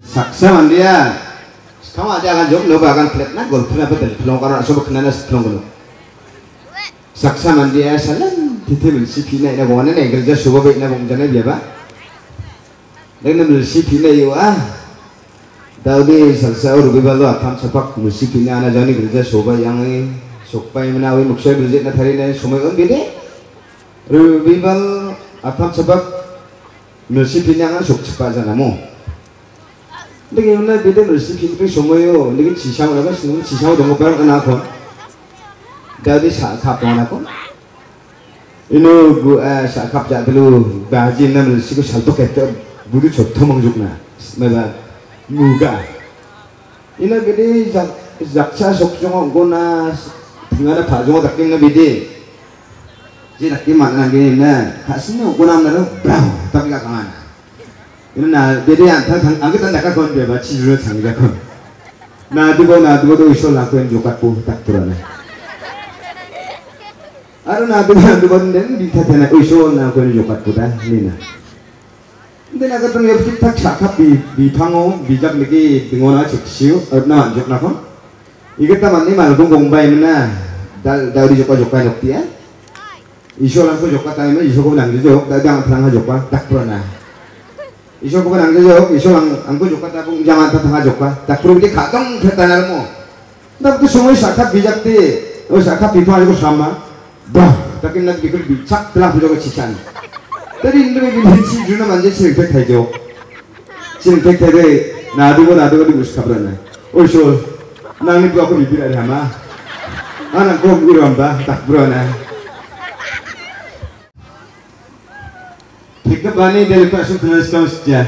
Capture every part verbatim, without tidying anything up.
saksa mandia kamu aja akan jawab lo akan flat na gol kenapa tadi pelong karena sobat kenana pelong gol saksa mandia salam titel si pina ina gona ne kerja sobat ina bung jana dia ba dengan si pina yo ah Daudi saksa ur bibalo atam sapak si pina ana jani kerja sobat yang ini sokpai menawi muksai berjit na thari ne somai on bide ur bibal atam sapak si pina ana sok cepat jana mo Lagi mana beda nasi pintu semuanya, lagi cisau apa sih? Cisau dong barang anak kon. Jadi sakap anak kon. Ini gua sakap jadi dulu. Bajin nama nasi gua salto kita budi coba mengjukna. Mereka muga. Ini beda jak jaksa sokjong guna tinggal pajong tak kena beda. Jadi tak mana gini na. Kasihnya guna mana brown tapi kat mana. Ini nah beda yang tentang angkat anda kan dia baca dulu tangga kan. Nah dua nah dua tu isul aku yang jokat pun tak turun. Aru nah dua dua dan di tengah isul aku yang jokat pun dah ni nah. Ini nak kata yang kita cakap di di pango bijak lagi dengan orang ceksiu, nah jok nak kan. Ikat taman ni malu gong bay mana dal dari jokat jokat jok dia. Isul aku jokat tadi mana isul aku nang jok, dah jangan terang jokat tak turun nah. Isu ko nang jok, isu ang angko jokat apong jangan tatanga jokat. Tak perlu di katong ketanar mo. Tapi semua sakap bijak ti, oh sakap itu aja sama. Bah, tapi nak bikul bijak telah punya kecikan. Tadi ini lebih binci juna manja cerita kajo. Cerita kajo, nadu ko nadu ko di muskap rana. Oh isu, nang ni aku bibir ada hama. Anak ko biram bah tak berana. Tiga bani dari Pak Sukses kau saja.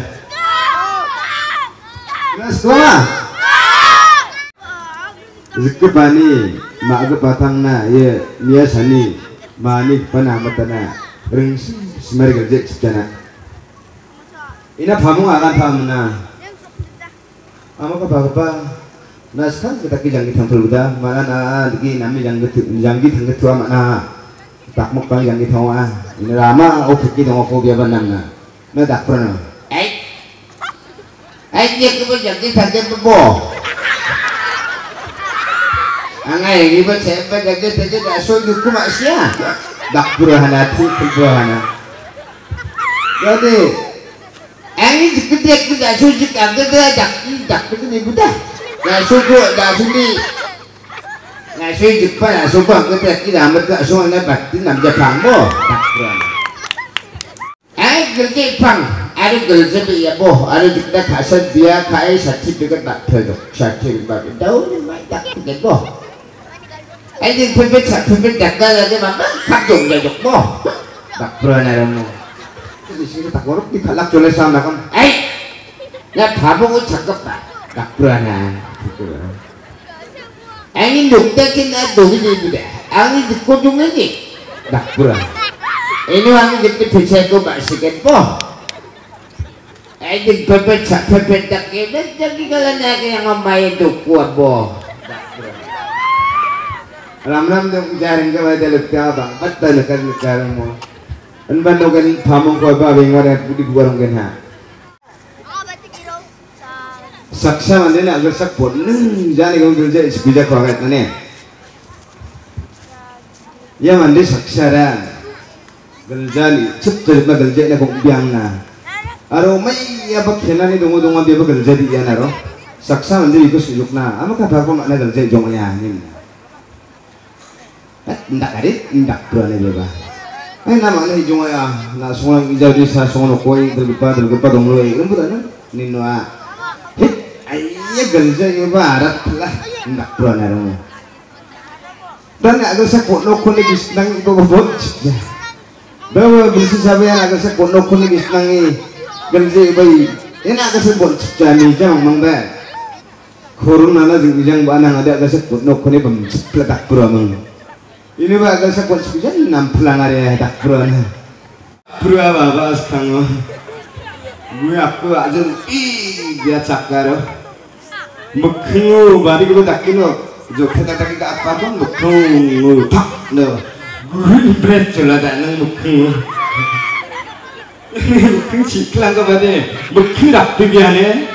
Kelas sekolah. Tiga bani, mak ke patang na, ya biasani, mani panah matana, ring semar kerja sejarah. Ina pamu akan pamu na. Amo ka bapa, naskan kita kijang kita terluda, mana na lagi nami jang gitu, jang gitu ketua mana. Tak mau kau yang kita wah, ini lama aku kita mau kau biar benar na, nak tak pernah. Eh, eh dia kau jadi sakit bebo. Angai ini pun saya pun jadi jadi dah soju ku manusia, tak pernah hati pernah. Jadi, ini kita kita soju kita dah tak kita ni buta, dah soju dah sini. Nah, saya jumpa lah, suka kita kita ambil ke semua ni batin nak Jepang boh, tak berani. Eh, kerja Jepang, ada kerja dia boh, ada kita kasih dia kaya sertifikat tak terjadi, sertifikat tahu ni macam tak terjadi boh. Eh, dia pergi sertifikat jaga lagi mana, kacung dia jok boh, tak berani ramu. Di sini tak korup di kalak jual sama kan? Eh, ya babu cakap tak berani. Angin dokter kena dohi ni juga. Angin dikujung lagi. Tak pura. Ini angin kita bisa ko basikan po. Angin pepet sak pepet tak kena jadi kalau nak yang ngomai tu kuat po. Ram-ram tu jaring kau ada lekar bang. Betul lekar lekar mo. Anban tu kan pamong kau apa bengar yang putih buarong kan ha. Saksa mana ni agar sak pun, jangan kau kerja sebijak kau agak mana? Ya mana saksa ran, kerja ni cepat cepat kerja ni kau biang na. Aro mai apa kena ni dongo dongo dia bekerja di dia naro. Saksa mana itu sujuk na, ama kata kau nak kerja jong ya ni. Eh, ndak karit, ndak berani dia bah. Eh nama ni jong ya, nak semua hijau di sana semua koi terlupa terlupa dongo lagi, lembut ana, ni noa. Ayah kerja ibarat lah, tidak pernah rumah. Dan agak sekut nokon lagi senang itu bobot. Bawa bisa sampai agak sekut nokon lagi senang ini kerja bayi. Ini agak sebut jadi jangan mangga. Corona lah jeng banang ada agak sekut nokon ini bemceplak tak pernah. Ini agak sekut sekian enam pelanggar ya tak pernah. Pernah bawa sekarang. Gue aku aja ih dia cakar. Mekhu bari kita tak kino, jo kita tak kita apa pun mekhu tak no, gue berat jelas tak nang mekhu. Mekhu ciklang ke bade, mekhu dah pergi ane.